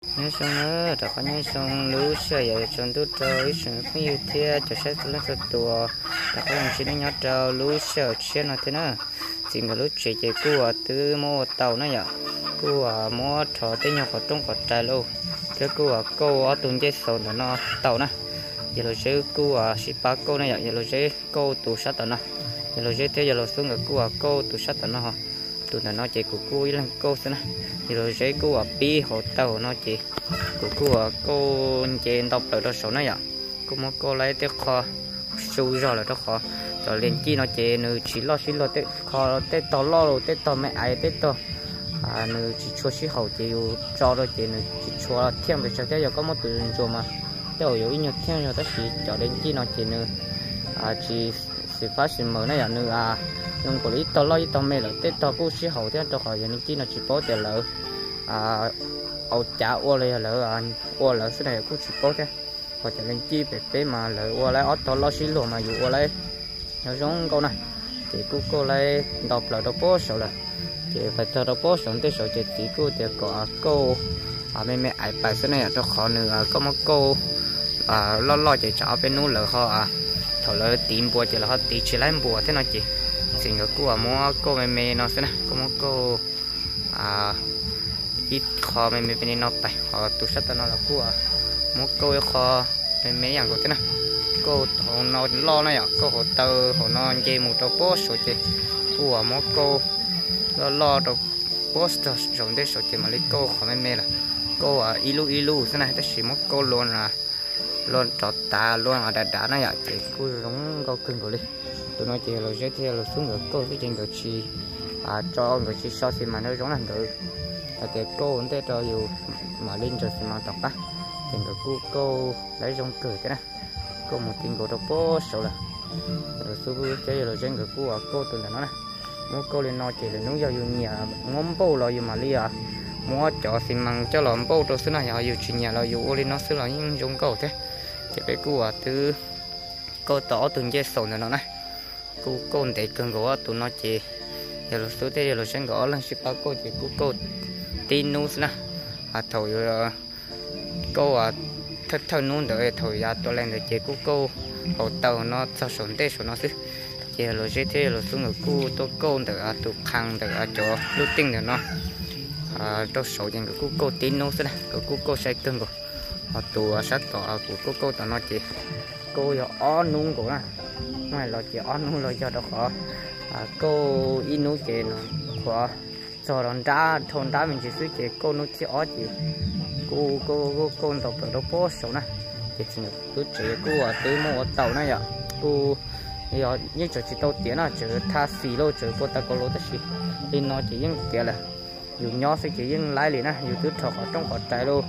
nhớ xong nữa đã có nhớ xong lú xe vậy chọn tôi trâu ít xong không yêu thế cho xe tôi lên từ tua đã có làm chuyện nhớ trâu lú xe nó thế nữa chỉ là lú chạy chạy cua từ mua tàu nó vậy cua mua thọ tới nhau khỏi trong khỏi trái luôn cái cua câu ở tuần chơi sầu nó tàu nè giờ là chơi cua xí ba câu này giờ là chơi câu tủ sắt tao nè giờ là chơi thế giờ là xuống cái cua câu tủ sắt tao nó ha tụi nó chạy của cua lên câu thế nè giờ là chơi cua pi hồ tàu nó chạy của cua câu chạy đọc lại đó số này vậy cô muốn cô lấy tới kho xui rồi là đó kho rồi liền chi nó chạy nữa chỉ lo tới kho tới to lo rồi tới to mẹ ai tới to nữa chỉ cho xí hậu chạy cho rồi chạy nữa chỉ cho thêm về sau thế giờ có một tụi rồi mà đâu có nhiều thêm rồi tới chỉ cho đến chi nó chạy nữa chỉ sự phát sinh mới này nữa nhưng quản lý to lo to mẹ là tới to cô xí hậu thế cho khỏi giờ nên chi nó chỉ bảo tiền lỡ ổ chả ô này lỡ ô lỡ cái này cũng chỉ có thế hoặc là lên chi về tế mà lỡ ô lấy ở to lo xí luôn mà dù ô lấy nó giống câu này thì cô lấy đọc là đọc bố số là thì phải cho đọc bố số tới số chỉ cô thì có câu mẹ ai bài cái này cho khó nữa có một câu lo chỉ cho bênนู้นlỡ họ thở lỡ tìm bùa chỉ là họ tìm chỉ lấy bùa thế nào chị thì người cô mua câu mẹ nó thế này có một câu ít kho mẹ bên nó phải họ tụt sát nó là cô một câu kho mẹอย่างcủa thế này cô họ nó lo này ạ cô họ tơ họ nó chơi một trò post rồi chơi cô một câu lo trò post rồi để rồi chơi mà lấy câu của mẹ là cô ilu thế này ta chỉ một câu luôn là luôn trò ta luôn ở đá này ạ chị cô giống câu cưng của đi tụi nó chơi rồi chơi rồi xuống rồi cô cái trên rồi chi cho người chi so thì mà nó giống là được cái cô cũng thế cho dù mà lên rồi thì mà tập á thì người cô lấy trong cười cái này cô một tiếng cô đâu có sợ là rồi xuống chơi rồi trên người cô từ là nó này mua cô lên nói chỉ là nó giao dùng nhà ngón bầu rồi mà đi mua chợ thì mang cho làm bầu rồi xưa này họ dùng chuyện nhà là dùng lên nó xưa là những giống câu thế thì cái cô từ cô tỏ từng chơi sầu này nó này cô để cần gỗ tụi nó chỉ giờ là số thế rồi trên gỗ lên ship cô chỉ cô tin nút nè thổi cô thất nút đợi thổi ra tôi lên để chế cô hồ tàu nó sao sồn tê sồn nó chứ chế rồi chế thế rồi xuống người cô đợi tụ khang đợi chỗ lúc tinh được nó tôi sổ trên cái cô tin nút nè cô sẽ cưng rồi tụ sát tỏ của cô tao nó chỉ cô giờ on nung của nè ngoài là chỉ on nung rồi cho nó khó cô in nút chế nó khó rồi đòn đá thôn đá mình chỉ suy chế cô nút chỉ ó chỉ cô đọc được đâu có số này thì chỉ cứ chế cô từ mua tàu này ạ cô giờ như chỗ chỉ tàu tiền à chỗ tha xì lô chỗ cô ta có lô ta xì thì nó chỉ những kia là dùng nhỏ sẽ chỉ những lái liền á dùng từ thọ ở trong cỏ trái lô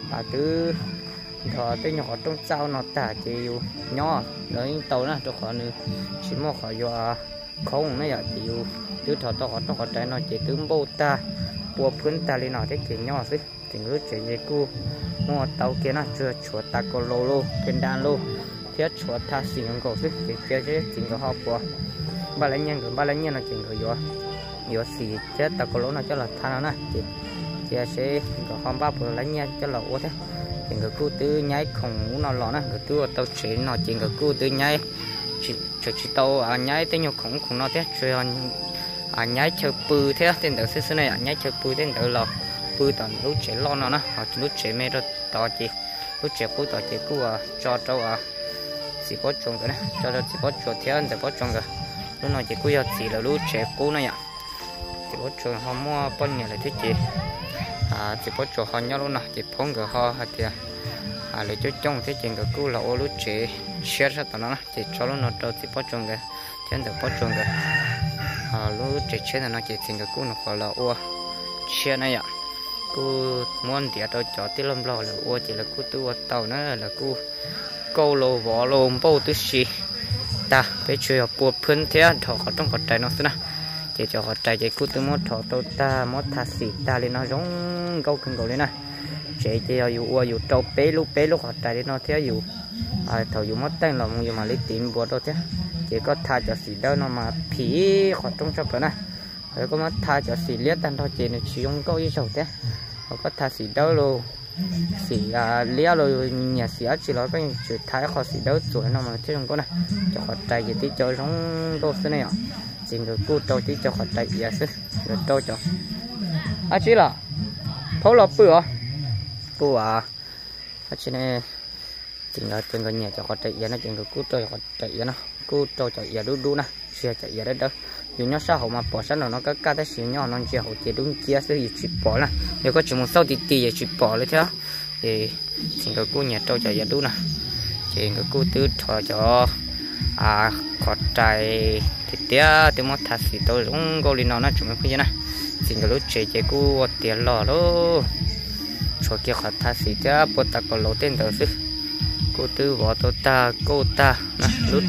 từ thọ tới nhỏ trong sao nó tả chỉ dùng nhỏ đấy tàu này cho khỏi nữa chỉ mua khỏi do không nó giờ chỉ dùng từ thọ to ở trong cỏ trái nó chỉ từ bô ta bùa phun ta lên nó thế chỉ nhỏ xí thì cứ chỉ về cô mua tàu kia nó chưa chuột ta có lô trên đàn lô thiết chuột tha xỉn cổ xí thì kia chứ chỉ có hộp của ba lấy nhân là chỉ có vô xỉ chết ta có lô nó cho là tha nó nè thì kia sẽ có hòm ba bữa lấy nhân cho là ô thế thì người cô tư nhái khổng nó lọ nè người tư tàu chế nó chỉ người cô tư nhái chỉ tàu nhái tới nhiều khổng nó thế chơi nhái chơi pư thế tên đầu xứ này nhái chơi pư tên đầu lọ pư toàn lúc trẻ lo nó nè hoặc lúc trẻ mẹ rồi tỏ chị lúc trẻ pư tỏ chị cô cho trâu chỉ có trồng cái này cho chỉ có chuột thế anh chỉ có trồng rồi lúc nào chị cô giờ chỉ là lúc trẻ cô này ạ chỉ có trồng họ mua bao nhiêu là thế chị chỉ có trồng họ nhau luôn nè chỉ phong cái họ hạt tiền lấy cho trồng thế chị cái cô là ô lúc trẻ chia ra tao nó chỉ cho lúc nào trâu chỉ có trồng cái thế anh chỉ có trồng cái lúc trẻ chia là nó chỉ cái cô nó gọi là ô chia này ạ cô muốn để tôi cho tí lông lò là ô chỉ là cô tu tàu nó là cô lô vỏ lô bao tu xì ta phải chơi học buộc phun thế thọ họ trong cột trái nó xí nè chỉ cho họ trái chỉ cô tu mót thọ tôi ta mót thà xì ta lên nó giống câu cần câu lên này chỉ dù trâu bé lúc họ trái lên nó thế dù thầu dù mót tay là một dù mà lấy tiền buộc đâu thế chỉ có thà cho xì đâu nó mà phí họ trong trong này rồi có mót thà cho xì liếc tan thôi chỉ là chỉ dùng câu như sầu thế họ có thà xì đâu luôn xí lia rồi nhà xí chỉ nói cái chuyện thái họ xí đâu tuổi nó mà chứ không có này cho họ chạy gì tí cho giống đô thế này ạ chỉ người cô trâu tí cho họ chạy gì chứ rồi trâu cho chỉ là thấu lợp bự à cô chỉ này chỉ là từng người nhà cho họ chạy gì nó chỉ người cô trâu họ chạy gì nó cô trâu chạy gì đu đu nè chia chạy gì đấy đâu dù nhau sao họ mà bỏ sẵn rồi nó có cái xíu nhau nó chia họ chỉ đúng chia sự chỉ bỏ là nếu có chỉ một sau thì chỉ bỏ lấy theo thì người cô nhà trâu chạy gì đu nè chỉ người cô tư thọ cho có trái thì tía thì mất thật sự tôi cũng có lý nó chúng mình phải nè chỉ người lúc chơi chơi cô tiền lò đó cho kia khó thật sự tía bớt ta có lỗ tên đầu sư cô tư bỏ tôi ta cô ta nè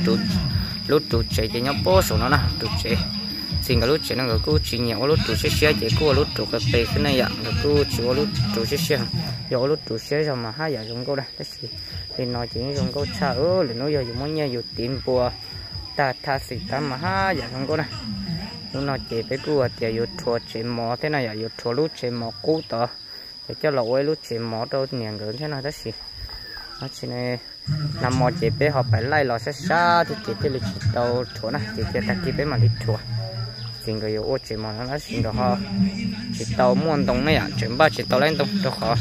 lúc tụt chơi chơi nhau bố số nó nè tụt chơi chỉ người lúc chơi nó người cô chỉ nhiều lúc tụt chơi chơi cô lúc tụt cái bể cái này dạng người cô chỉ lúc tụt chơi giờ lúc tụt chơi rồi mà hai dạng chúng cô đây đó thì nói chuyện chúng cô cha là nói giờ muốn nghe nhiều tiền bùa ta tha sĩ ta mà ha dạng chúng cô này lúc nói chuyện với cô thì nhiều thua chuyện mỏ thế này nhiều thua lúc chuyện mỏ cũ tờ để cho lỗi lúc chuyện mỏ đâu nhiều người thế này đó gì nó chỉ này nằm mỏ chuyện với họ phải lai lò xa thì chỉ lịch đầu thua này chỉ ta chỉ với mà lịch thua chỉ người yêu chuyện mỏ nó xin được họ chỉ tàu muôn đồng này chuyện ba chỉ tàu lên đồng cho họ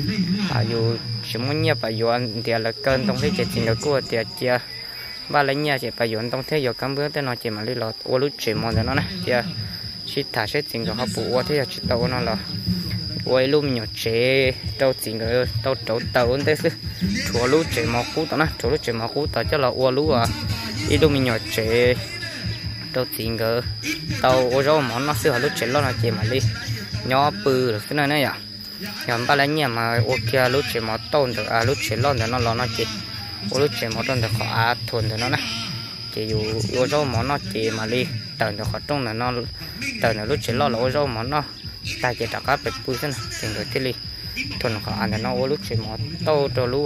dù chỉ muốn nhập phải dọn thì là cơn đồng thế chỉ người cô thì chia ba lấy nhà chỉ phải dọn đồng thế giờ cắm bước tới nó chỉ mà đi lọt ô lúc chỉ mòn nó này thì chỉ thả sẽ chính của họ bù thế chỉ tàu nó là quay luôn nhỏ chế tàu chính người tàu thế chứ thua lúc chỉ mò cú tao nè thua lúc chỉ mò cú tao cho là ô lúc đi luôn nhỏ chế tàu chính người tàu ô rau món nó xưa lúc chỉ lo nó chỉ mà đi nhỏ bự rồi thế này ạ nhầm ba lấy nhà mà ok lúc chỉ mò tôn được lúc chỉ lo được nó lo nó chỉ lúc chỉ mò tôn được họ thuần được nó nè chỉ dù ô rau món nó chỉ mà đi tận được họ trong là nó tận là lúc chỉ lo là ô rau món nó ta chỉ đặt các bịch bự thế này thì người cái đi thuần họ ăn là nó ô lúc chỉ mò tô cho lú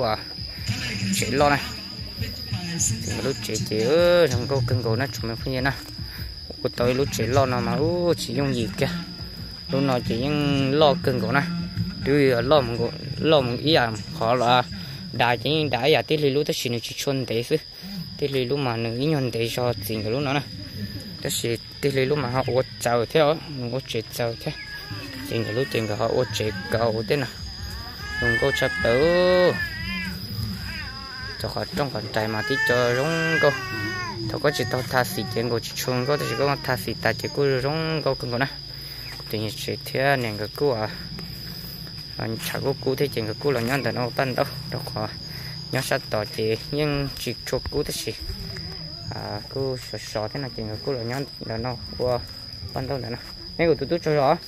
chỉ lo này thì lúc chỉ thằng cô cưng cổ nó chúng mình phải như nào tôi lúc chỉ lo nào mà chỉ dùng gì kia lúc nào chỉ những lo cưng cổ này đưa lo một ý họ là đại chỉ đại giờ tí lúc tới xin chỉ xuân để chứ tí lúc mà nữ nhân để cho tiền cái lúc đó nè đó là tí lúc mà họ ốt chào theo ốt chết chào theo tiền cái lúc tiền của họ ốt chết cầu thế nào đừng có chấp tử cho họ trong còn trái mà tí cho giống cô thôi có chỉ tao tha xì tiền của chị chuông có chỉ có tha xì ta chỉ có giống cô cần có nè thì như chị thế này cái cô anh chả có cú thế chuyện cái cú là nhân từ nó ban đâu đâu có nhớ sát tỏ chị nhưng chỉ chụp cú thế gì cú sờ thế nào chuyện cái cú là nhân từ nó qua ban đâu nữa mấy của tụi cho rõ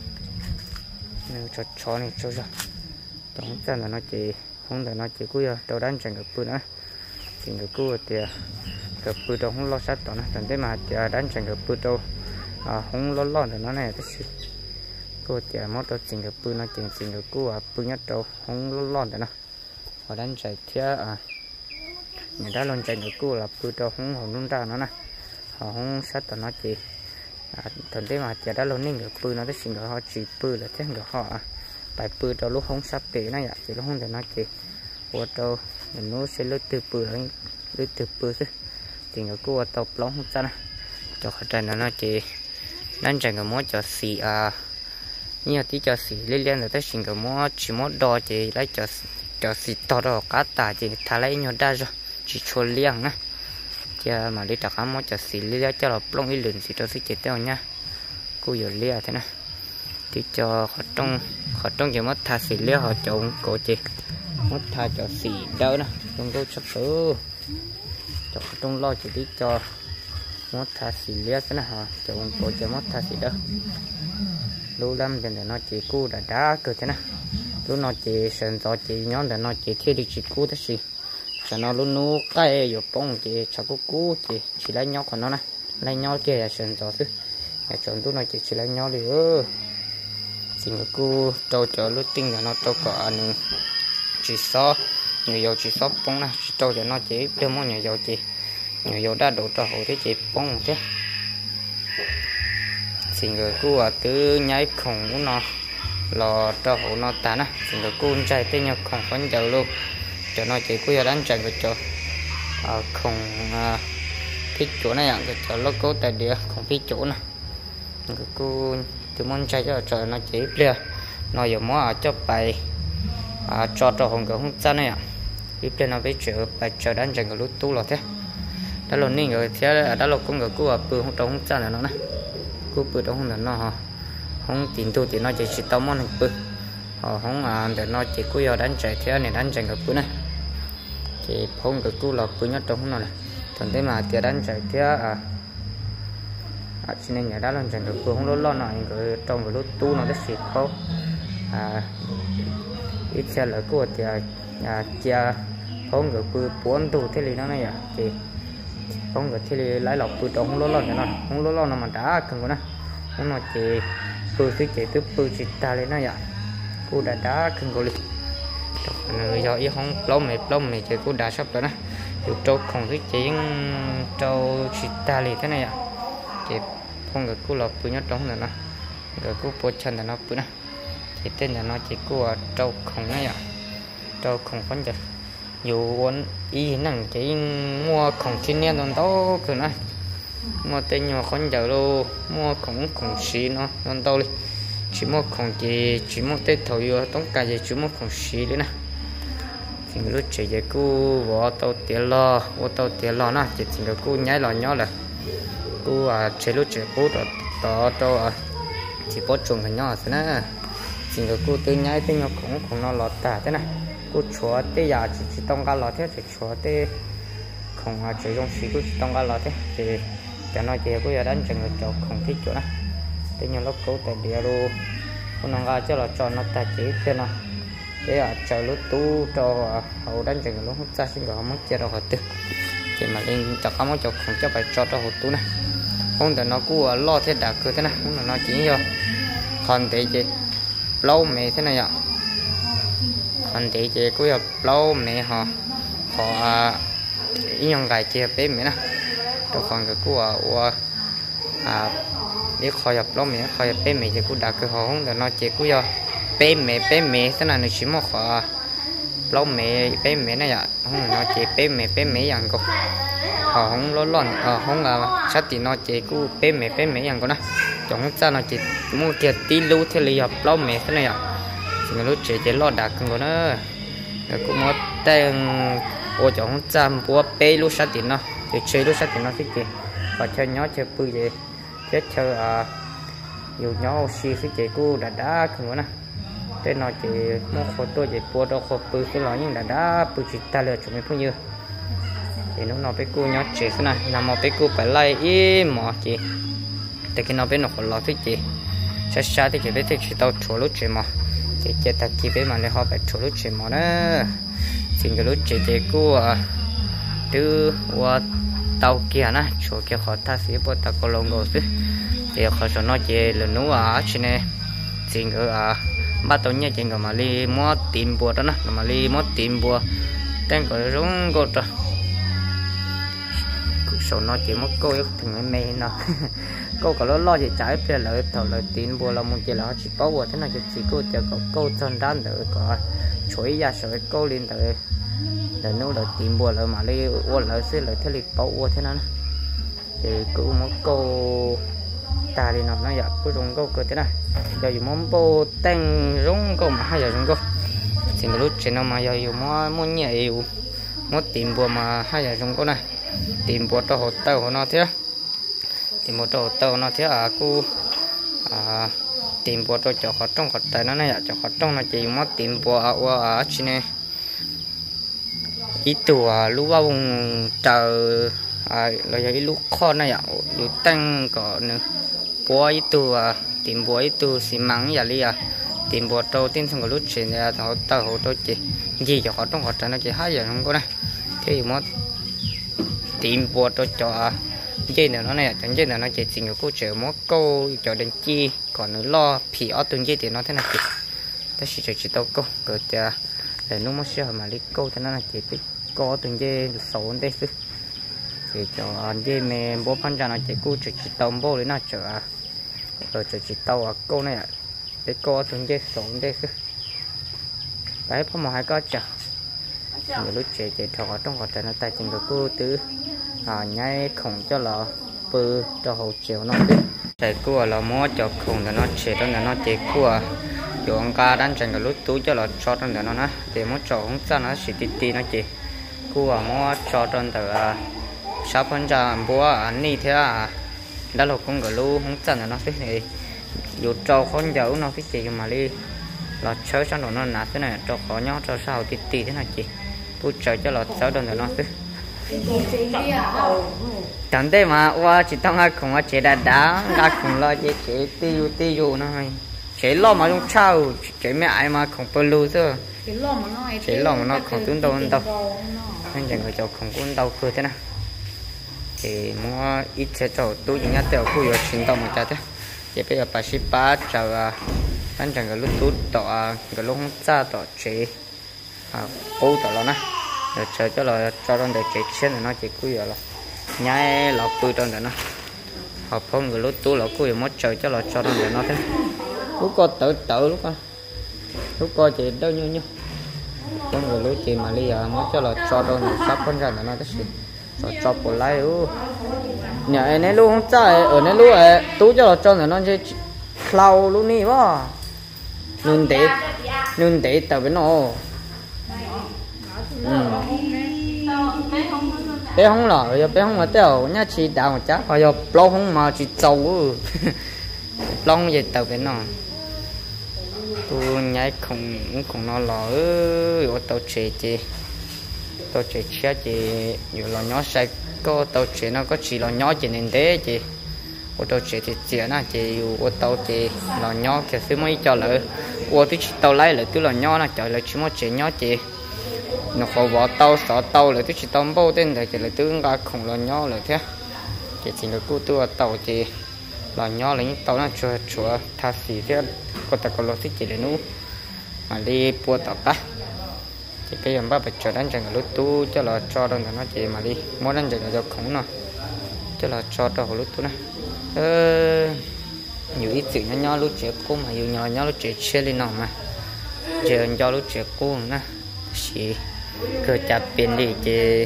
nếu cho này cho rõ tổng ra là nó chỉ không để nó chỉ cú đầu đánh chuyện cái cú nữa chuyện cái cú thì cái cú đâu không lo sát tỏ nữa thành thế mà đánh chuyện cái cú đâu không lo để nó này thế gì cô chỉ mất đồ chỉnh cái bự nó chỉnh cái cú bự nhất đâu không lon đấy nó họ đang chạy theo người ta lon chạy cái cú là bự đâu không họ luôn ra nó nè họ không sát tao nó chỉ thường thế mà chỉ đã lon nên cái bự nó tới chỉnh cái họ chỉ bự là thế cái họ bài bự đâu lúc không sắp bể nó vậy chỉ lúc không thể nó chỉ ô tô nó sẽ lướt từ bự chứ chỉnh cái cú tàu lóng không sao nè cho họ chạy nó chỉ đang chạy cái món cho xì nhiều tí cho xì lên rồi tới xin cái món chỉ món đo chỉ lấy cho xì to đó cá tả chỉ thà lấy nhau đa rồi chỉ cho liang nè chờ mà đi đặt cái món cho xì lên cho là plong ít lần xì cho xì chết theo nha cô giờ lia thế này thì cho họ trong chỉ mất thà xì lên họ trộn cổ chị mất thà cho xì đâu nè không có chấp số cho trong lo chỉ đi cho mất thà xì lên thế này họ trộn cổ chỉ mất thà xì đâu lưu lâm để nó chỉ cú đã cơ thế này lúc nó chỉ sơn gió chỉ nhón để nó chỉ thiết đi chỉ cú thế gì cho nó luôn nú cái rồi bông chỉ cho cú chỉ lấy nhau còn nó này lấy nhau kia là sơn gió chứ chọn lúc nó chỉ lấy nhau thì chỉ người cú trâu chờ lúc tinh là nó trâu có anh chỉ so nhiều dầu chỉ so bông này trâu cho nó chỉ đưa món nhiều dầu đã đổ cho hồ thế chỉ bông thế chỉ người cú từ nhảy khổng nó lò cho hộ nó tán á thì nó cuốn chạy tên nhau không phấn dầu luôn cho nó chỉ có đánh chạy cái chỗ không thích chỗ này cái chỗ nó cố tại địa không thích chỗ này cái cô từ món chạy cho trời nó chỉ bia nó giờ món cho bài cho hồng cái không chân này ạ ít bia nó với chợ bài chợ đánh chạy cái lúc tu là thế đó là nên người thế đó là cũng người cô bự không trong không chân là nó này cô bự trong không là nó không tiền tu thì nó chỉ tao món hình bự không để nó chỉ có giờ đánh chạy thế này đánh chạy cái bự này thì không cái cô là bự nhất trong không này còn thế mà tiền đánh chạy thế cho nên nhà đó là chẳng được không lo này cái trong cái lúc tu nó rất xịt không ít xe là của thì chia không được bự bốn tu thế này nó này thì không được thế lấy lọc bự trong không lo nữa không lo nó mà đã cần có nè không nó chỉ bự thứ chỉ từ bự chỉ ta lên nó vậy cô đã cần có đi người do ý không lâu mệt chỉ cô đã sắp rồi nè dù trâu không thứ chỉ trâu chỉ ta lên thế này ạ thì không được cô lọc bự nhất trong nữa nè người cô bột chân là nó bự nè thì tên là nó chỉ cô trâu không này ạ trâu không phân được dù muốn ý năng chỉ mua không thiên nhiên còn to cơ nè mua tên nhỏ con giờ luôn mua không xí nó còn to đi chỉ mua không chỉ mua tết thầu vừa tống cả gì chỉ mua không xí đấy nè thì lúc chỉ về cô bỏ tàu tiền lo nè chỉ là cô nhảy lò nhỏ là cô chế lúc chế cô đó chỉ có chuồng cái nhỏ thế nè chỉ là cô từ nhảy tới nhỏ cũng nó lọt tả thế này cô chúa tê giờ chỉ tông cả lọt thế chỉ chúa tê không chỉ dùng xí cô tông cả lọt thế thì cho nó chỉ cô giờ đánh chừng người cháu không thích chỗ này thế nhưng lúc cô tại địa luôn cô nông ra cho là cho nó ta chỉ thế nào thế chờ lúc tu cho hậu đánh chừng lúc hút ra xin gọi mất chơi đâu hết tư thì mà lên cho không có cho không cho phải cho hậu tu này không để nó cứ lo thế đã cứ thế này không là nó chỉ do còn để gì lâu mẹ thế này ạ còn để gì cứ gặp lâu mẹ họ ý nhung gài chia bé mẹ nè rồi còn cái của biết khỏi gặp lâu mẹ khỏi bé mẹ thì cũng đã cứ họ không để nó chỉ cứ do bé mẹ thế này nó chỉ một họ lâu mẹ bé mẹ này ạ không nó chỉ bé mẹ dạng cô họ không lo lon không sát thì nó chỉ cứ bé mẹ dạng cô nè chúng ta nó chỉ mua kia tí lưu theo lý học lâu mẹ thế này ạ thì lúc chỉ lo đạt con nó cũng mất tên ô chúng ta mua bé lúc sát thì nó thì chơi lúc sát thì nó thích gì và chơi nhỏ chơi bự gì chết chơi nhiều nhỏ xì thích gì cô đã con nó tên nó chỉ mua khô tôi chỉ mua đâu khô bự cái loại nhưng đã bự chỉ ta lựa chúng mình bao nhiêu thì nó bé cô nhỏ trẻ thế này nằm một bé cô phải lấy ý mỏ chị để khi nó bé nó còn lo thích gì xa thì chỉ biết thích chỉ tao chua lúc chị mà thì chỉ ta chỉ biết mà để họ phải chua lúc chị mà đó thì cái lúc chị cô từ tàu kia nè chua kia họ ta sẽ bắt ta có lồng đồ chứ thì họ cho nó chỉ là nấu trên này thì cái bắt đầu nhá chỉ người mà đi mua tiền bùa đó nè mà đi mua tiền bùa đang gọi giống gọi rồi số nó chỉ mất cô thằng mẹ nó cô có lo gì trái về lợi thầu lợi tiền bùa là một chỉ là chỉ bảo bùa thế này chỉ cô chỉ có cô thân đan được có chuối ra sợi cô lên tới để nấu lợi tiền bùa lợi mà đi uốn lợi xí lợi thế lịch bảo bùa thế này thì cứ mất cô ta đi nó vậy cô dùng cô cơ thế này giờ dùng món bò tang giống cô mà hay giờ dùng cô thì lúc trên nó mà giờ dùng món nhẹ món tiền bùa mà hay giờ dùng cô này tìm bộ trâu tàu nó thế tìm bộ trâu tàu nó thế cô tìm bộ trâu cho họ trong họ tay nó này cho họ trong nó chỉ mất tìm bộ ở trên này ít tuổi lúc vào chờ là giờ lúc kho này ạ dù tăng có nữa bộ ít tuổi tìm bộ ít tuổi xí măng vậy đi tìm bộ trâu tin xong cái lúc trên họ tàu họ trâu chỉ gì cho họ trong họ tay nó chỉ hai giờ không có này thế mất tìm bùa cho dây nữa nó này chẳng dây nữa nó chỉ xin cô chờ mỗi câu cho đến chi còn nữa lo phì ở từng dây thì nó thế nào kì ta chỉ tao câu rồi để nó mất sơ mà lấy câu thế nó là chỉ có từng dây sầu đây chứ thì cho dây mẹ bố phân ra nó chỉ cô chỉ tao bố lấy nó chờ rồi chỉ tao câu này để co từng dây sổn đây cứ đấy có một hai có chả nhiều lúc trẻ trẻ thọ trong hoạt nó tài chính của cô tứ nhai khổng cho là bự cho hậu chiều nó biết chạy cua là mua cho khổng để nó trẻ đó là nó chạy cua dùng ca đánh trận cái lúc túi cho là cho trong để nó nè để mua cho không sao nó chỉ tí nó chỉ cua mua cho trong từ 6% búa anh đi thế đã là con gà lu không chân là nó cái này dù cho con dấu nó cái gì mà đi là chơi sang đồ nó nát thế này cho khó nhau cho sao tí thế này chị bút chơi cho là sáu đơn là nó cứ chẳng thế mà qua chỉ tao ngay không chế đá ra không lo chế tiêu nó hay chế lo mà trong sao chế mẹ ai mà không bơ lu chứ chế lo mà nó không tướng đâu anh chẳng phải cho không cũng đâu cứ thế nào thì mua ít sẽ cho tôi nhớ tiểu khu ở trên tàu một thế thì bây giờ bà ship ba chờ anh chẳng có lúc tốt tỏ cái lúc ra tỏ chế ô tỏ nó nè rồi chờ cho là cho con để chế trên nó chỉ cúi rồi nhai lọt cúi trong đó nó học không người lúc tôi lọt cúi mất chờ cho là cho con để nó thế lúc co tự lúc co chị đâu nhiêu con người lúc chị mà đi mất cho là cho con sắp con ra nó thế cho bộ lại nhà này luôn không chạy ở này luôn tú cho cho nó chơi cloud luôn đi quá nương để tao với nó bé không là bé không mà tao nhá chỉ đào một chắc rồi lâu không mà chỉ trâu lâu không vậy tao với nó tôi nhảy không nó lỡ rồi tao chơi chị nhiều là nhỏ sai có tàu chị nó có chỉ là nhỏ chỉ nên thế chị ô tàu chị thì chị nó chị ô tàu chị là nhỏ cái thứ mấy cho lỡ ô thì tàu lấy lại tức là nhỏ nó chạy lại chỉ một chị nhỏ chị nó có vỏ tàu xỏ tàu lại tức chỉ tàu bao tên để chị lại tương ra không là nhỏ lại thế chị chỉ được cô tua tàu chị là nhỏ là những tàu nó chùa tha xì thế có ta có lo thích chị để nú mà đi mua tàu cá thì cái em bắt phải chờ đánh chẳng lúc tu cho là cho đâu nó chị mà đi muốn đánh chẳng là cho khổng nào cho là cho đâu lúc tu này nhiều ít chuyện nhỏ lúc trẻ cô mà nhiều nhỏ lúc trẻ chơi lên nào mà chờ cho lúc trẻ cô nè chỉ cơ chặt tiền đi chị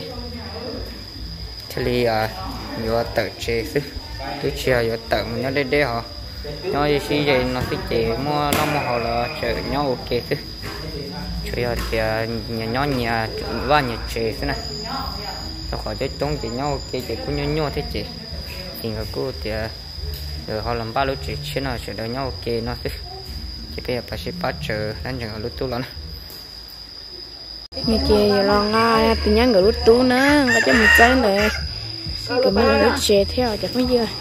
thì nhiều tự chơi chứ tôi chơi nhiều tự mình nó đây họ nói gì vậy nó thích chị mua nó mua họ là chờ nhau ok chứ chơi thì nhà và nhà chơi thế này cho khỏi chơi trống thì nhau kia chỉ có nhau thế chị thì người cô thì rồi họ làm ba lúc chơi trên nào chơi đỡ nhau ok nó chứ chỉ bây giờ phải xếp bắt chờ đánh chừng lúc tu lắm như chị lo nga tự nhiên người lúc tu nữa có cho một trái này cái mình lúc chơi theo chắc mấy giờ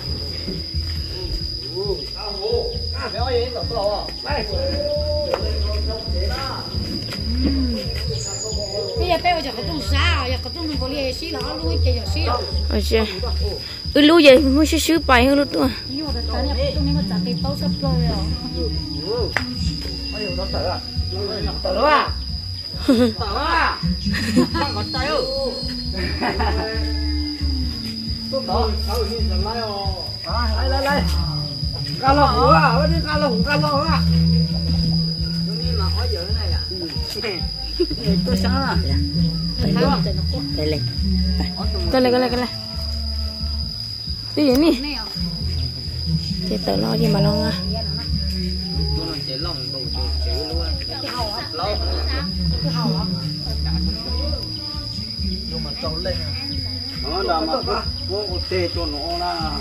bây giờ bây giờ có tung sao, giờ có tung mình có liền xí nó lui chơi giờ xí. ôi trời, lui vậy mới xí bài hơn luôn tôi. Nhưng mà tại này tung này nó chẳng cái tàu sắp rồi rồi. ôi nó tớ à, tớ à, đang còn tay ư? Tốt đó, lấy, cá lồng à, vẫn đi cá lồng à. Tôi sợ à. Đây lên. Cái này. Cái gì nè? Chị tự lo gì mà lo à? Nó là mà có tê cho nó là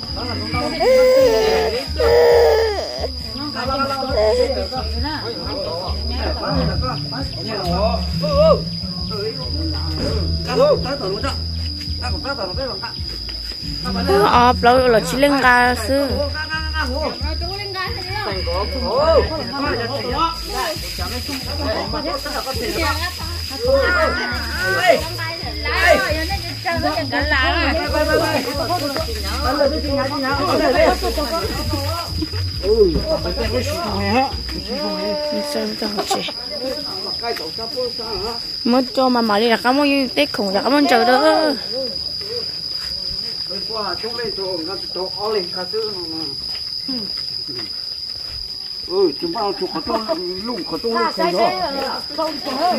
lâu là chỉ lên ga sư. Mất cho mà đi là cảm ơn tết khủng là cảm ơn trời đó. chúng bao chục có tôi lùng có tôi sai sai không có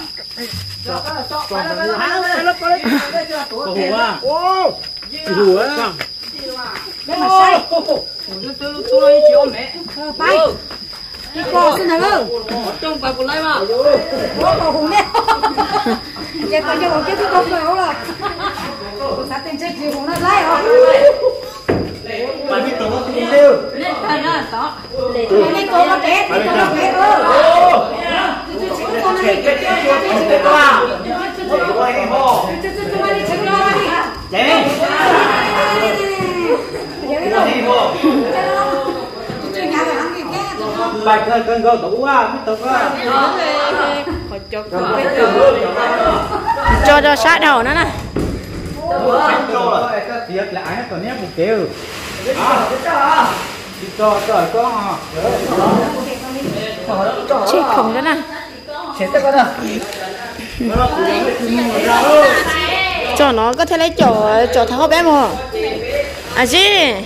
hùa á đây mà sai tôi chiếu mẹ bay đi cô xin nào trong bài của lại mà cô hùng nè giờ còn giờ còn cái thứ không rồi rồi sao tiền chơi gì cũng nó lấy rồi bài biết tổng không tin đâu lên phải nó đó lên cô nó bé cô nó bé bài cơn gơ tủ á biết tủ á cho sát đầu nó nè việc là ai còn nhét một kêu cho trời có chết không đó nè cho nó có thể lấy chỗ tháo bé mà à gì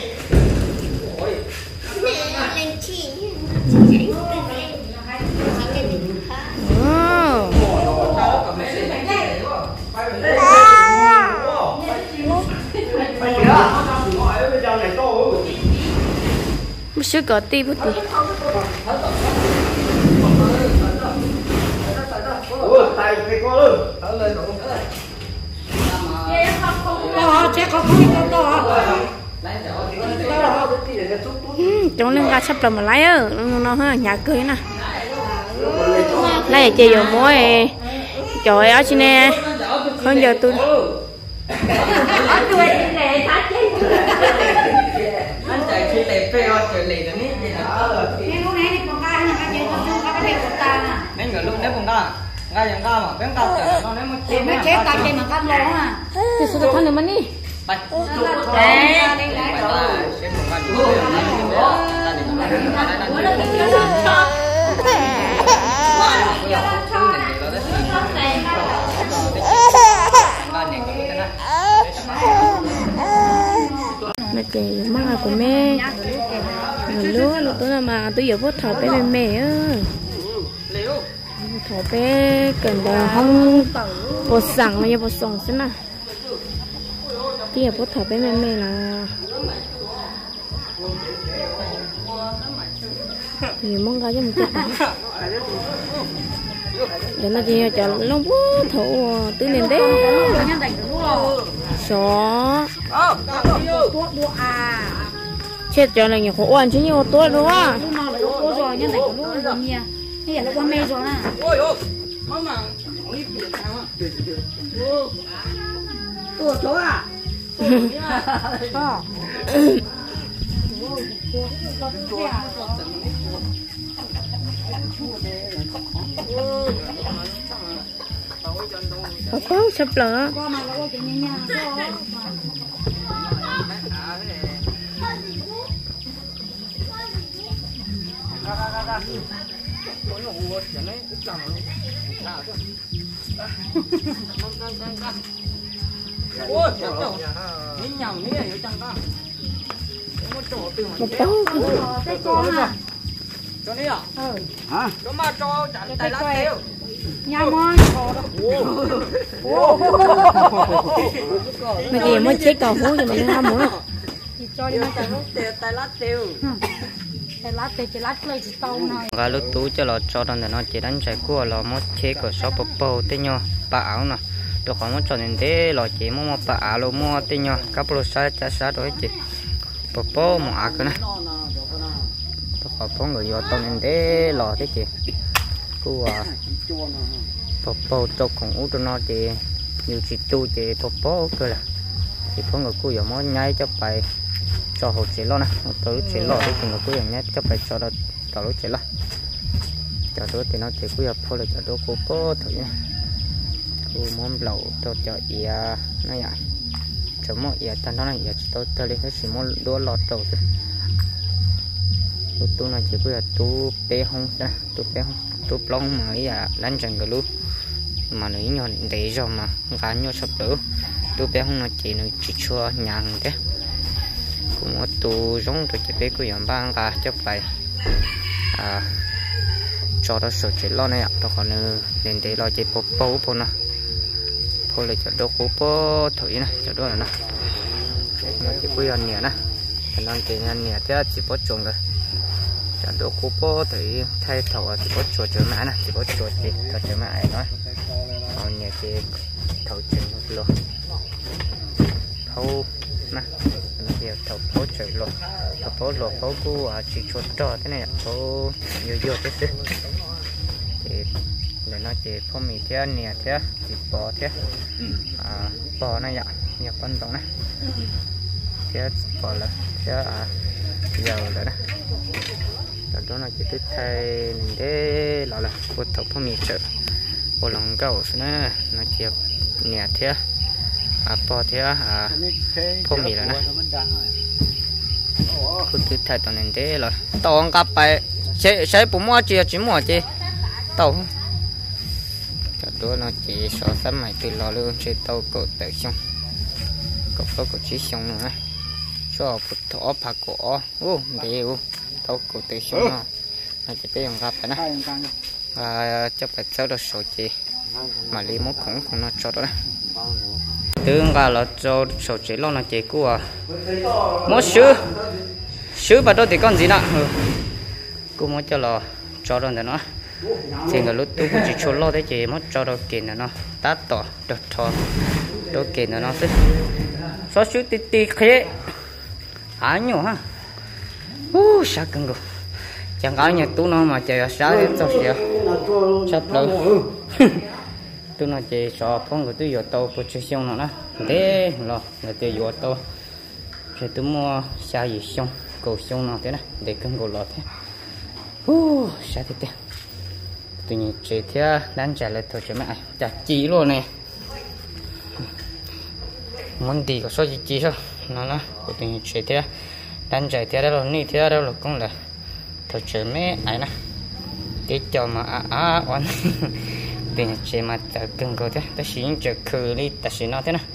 một số cỡ ti một tí chết không trong lưng ga sắp làm mà lấy á nó nhà cười nè này chị giờ mua trời ơi chị nè không giờ tôi anh chạy khi đẹp phê ho trời lì rồi nít vậy hả? cái lúc này thì còn ca là cái gì còn cái đẹp của ta nè. Nên người lúc nếp còn ca, ca chẳng ca mà bén ca trời nó nếp mất Thì mới chết ta trên mà cắt lỗ à. thì số được thằng này mà đi bay. Đấy. Xem một cái chú ta định mà chị mắc là của mẹ người lúa lúc đó mà tôi giờ vớt thầu bé mẹ á thầu bé cần là không bột sẵn mà giờ bột sòng xin à tôi giờ vớt thầu bé mẹ là thì mong cái cho một chút để nó chỉ cho lông vớt thầu tứ niệm đấy số chết cho này nhiều khổ ăn chứ nhiều tốt đúng không? Lúc nào lại có rồi nhưng này có lúc rồi nhỉ. Như vậy là con mê rồi nè. ôi ôi mà đi biển sao á tôi chỗ à có sắp lỡ Con mà là có chuyện nha. ôi chặt đâu ní nhầm ní hiểu chẳng ta một chỗ từ một tố Cái con à. cho ní à hả cho mà cho chẳng tay lá tiêu Nhà mòn. mà kìa mới chết cầu hú cho mình không muốn Thì cho đi nó tay lá tiêu Cái lát tê cái lát lấy chỉ tao này. gà lúc tú cho nó cho đòn để nó chỉ đánh chạy cua là mất chế của shop bầu tên nhau bảo nè được khoảng mất cho nên thế là chỉ mua bảo luôn mua tên nhau các pro sai cha sai rồi chị bầu một ác nữa được khoảng phong người vô tao nên thế là thế chị cua bầu chụpของút nó chị nhiều chị tu chị bầu cơ là thì phong người cua giờ mới nhảy cho bài cho hồ chế lo nè tôi lúc chế lo thì cùng là cứอย่างนี้จะไปcho đó cho lúc chế lo cho đó thì nó chỉ cứ nhập thôi là cho đó cô có thôi nhá cô muốn lẩu cho ia nó vậy cho mọi ia tan đó này ia tôi lên cái gì muốn đua lọt đầu thôi tôi này chỉ cứ là tu bé không ra tu bé không tu plong mà ia lăn chẳng cái luôn mà nó nhon để rồi mà gắn nhau sắp đỡ tu bé không là chỉ nó chỉ cho nhàng thế cũng một tù giống rồi chỉ biết có dạng băng cả chấp lại cho đó sửa chỉ lo này ạ đó còn nên để lo chỉ bố nó thôi là cho đồ bố thủy này cho đồ này nó chỉ bây giờ nhẹ nè nó chỉ nhẹ thế chỉ bố trồng rồi cho đồ bố thủy thay thầu chỉ bố chuột chở mã nè chỉ bố chuột gì chở mã ấy nói còn nhẹ chỉ thầu chừng luôn thầu nè giờ thầu bố chở luôn thầu bố luôn bố cu chỉ chuột trò thế này bố nhiều thế chứ thì để nó chỉ phong mì thế nè thế chỉ bò thế bò này ạ nhập con bò này thế bò là thế dầu rồi đó đó là chỉ biết thay để là một thầu phong mì chợ một lòng gạo nữa nó chỉ nè thế bò thế phong mì rồi nè cứ cứ thay tao nên thế rồi tao ăn cặp bài sẽ bụng mua chỉ mua chỉ tàu đó nó chỉ so sánh mày từ lò luôn chơi tàu cổ tự xong cổ phố cổ chỉ xong nữa cho một thỏ phá cổ đều tàu cổ tự xong nó chỉ tới gặp phải nè chấp phải sau đó số chỉ mà lấy mốt cũng nó cho đó tương ra là cho số chỉ lo nó chỉ của mốt sứ vào đó thì con gì nè cô muốn cho lò cho đó để nó thì người lúc tôi cũng chỉ cho lo đấy chị mất cho đâu kiện nó tát tỏ được thò đâu kiện nó thích số số tí khé nhiều ha sao cưng rồi chẳng có nhà tú nó mà trời sao đến sao xỉa sắp đâu tôi nói chị sợ phong của tôi vừa tàu của chơi xong nó thế rồi người tôi vừa tàu rồi tôi mua xa gì xong cầu xong nó thế này để cưng cầu lọt thế sao thế tự nhiên chị theo đánh trả lại thôi chứ mẹ chặt chỉ luôn nè muốn đi có số gì sao nó tự nhiên chị theo đánh trả theo đó là ní theo đó là cũng là thôi chứ mẹ ấy nè cái cho mà oan tự nhiên chị mà ta cần có thế ta xin cho khử đi ta xin nó thế này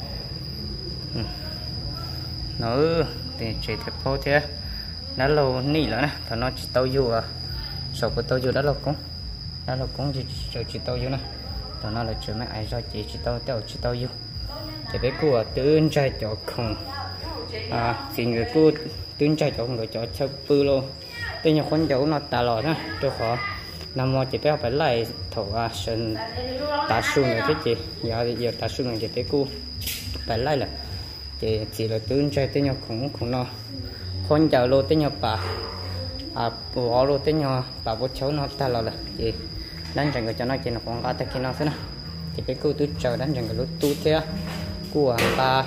nó tự nhiên chị theo phố theo đã lâu ní rồi nè thằng nó chỉ tao du sau của tao du đã lâu cũng đó là cũng chỉ tao vô nè, tao nói là chuyện mấy ai do chỉ tao vô, chỉ biết cô tương trai cho không, thì người cô tương trai cho người cho chơi bự luôn, tuy nhiên con cháu nó tà lò nè, tôi khó, nằm mò chỉ biết phải lại thầu sân tà su người thế chị, giờ tà su người chỉ biết cô phải lại là chỉ là tương trai tuy nhiên cũng nó, con cháu luôn tuy nhiên bà bỏ luôn tuy nhiên bà bố cháu nó tà lò là chị đánh rằng cho nó chỉ là con cá ta kia nó thế nào thì cái cô tôi chờ đánh rằng cái lúc tu thế của ta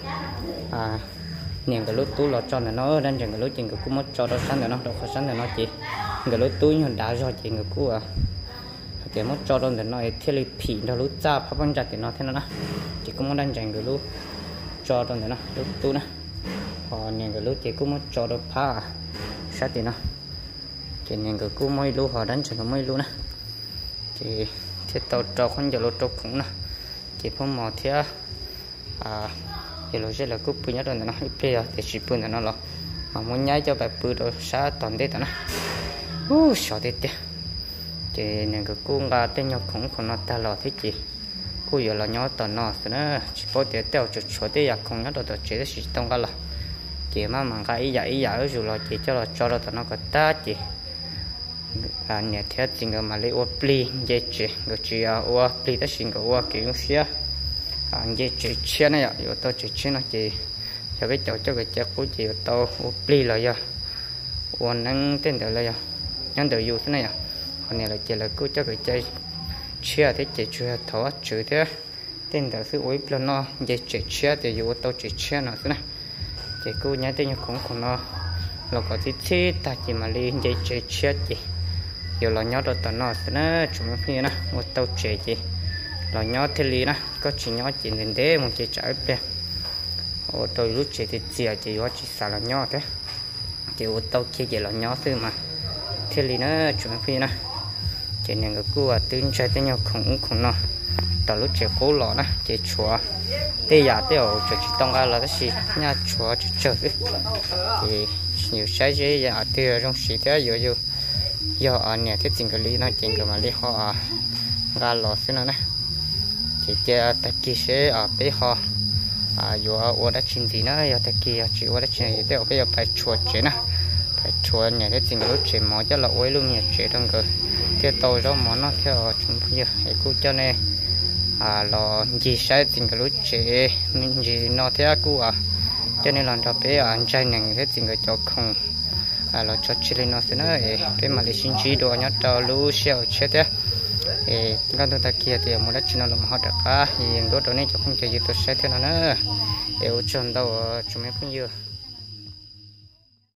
niềng cái lúc tu lọt cho nó đánh rằng cái lúc chuyện cũng mất cho nó sáng rồi nó đâu có sáng rồi nó chỉ cái lúc tu nhưng đã do chuyện người của cái mất cho nó để nó thiết lập phỉ nó lúc ra pháp văn chặt thì nó thế nào chỉ cũng muốn đánh rằng cái lúc cho nó để nó lúc tu nè còn niềng cái lúc chỉ cũng mất cho nó phá sát thì nó chỉ niềng cái cũng mới lúc họ đánh chẳng có mới lúc nè thì tàu trâu con giờ lột trâu cũng nè chỉ phong mỏ thế thì lột sẽ là cúp bự nhất rồi nó bây giờ thì chỉ bự nó là mà muốn nhảy cho bài bự rồi sẽ toàn đấy nó sợ thế thế thì những cái cung gà tên nhau cũng nó ta lò thế chị cô giờ là nhỏ toàn nó nữa chỉ có thể teo chuột chuột thế ya không nhất rồi chỉ để tông cái là chỉ mà cái ý giả rồi là chỉ cho là cho nó có ta chỉ nhà thiết chính là mà lấy ô pli dễ chế rồi chỉ ô pli ta xin cái ô kiểu xía dễ chế chia này ạ rồi tôi chế chia nó chỉ cho cái chỗ cho cái chắc của chị tôi ô pli là giờ ô năng tên đó là giờ nhân từ dù thế này ạ còn này là chỉ là cứ cho cái chơi chia thế chỉ chia thấu chữ thế tên đó sự ô pli nó dễ chế chia thì dù tôi chế chia nó thế này chỉ cứ nhớ tên cũng nó là có tí ta chỉ mà lấy dễ chế chia chị giờ là nhớ được tao nói nữa chúng mình nè một tàu chế gì là nhớ thế lý nè có chỉ nhớ chỉ đến đấy một chỉ trái bè ô tôi lúc chế thì chỉ có chỉ xả là nhớ thế chỉ ô tàu kia chỉ là nhớ thôi mà thế lý nữa chúng mình nè chỉ nên cái cua tương trái tới nhau không nó tao lúc chế cố lọ nè chế chùa tê giả tê ổ chỉ tông ra là cái gì nha chùa chỉ chờ thì nhiều trái chế giả tê trong xí thế rồi giờ anh nhà thiết chính cái lý nó chính cái mà lý họ gà lò xí nữa nè chỉ chơi ta kia sẽ ở bên họ dù ở đất chính gì nữa giờ ta kia chỉ ở đất chính gì thế bây giờ phải chuột chế nè phải chuột nhà thiết chính cái lúc chế mỏ cho là ôi luôn nhà chế đang cơ thế tôi đó món nó theo chúng bây giờ cái cô cho nên lò gì sai chính cái lúc chế gì nó theo cô cho nên là đó bé anh trai này thiết chính cái cho không là cho chị lên nó thế nữa cái mà lấy xin chỉ đồ nhớ cho lú xèo chết thế cái đồ ta kia thì một đất chỉ nó làm họ được thì đồ này cho không chơi gì tôi sẽ thế nào nữa yêu chân đâu chúng em cũng nhiều